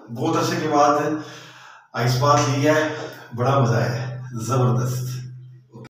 बहुत अर्से के बाद आइस बात ली है, बड़ा मजा है, जबरदस्त।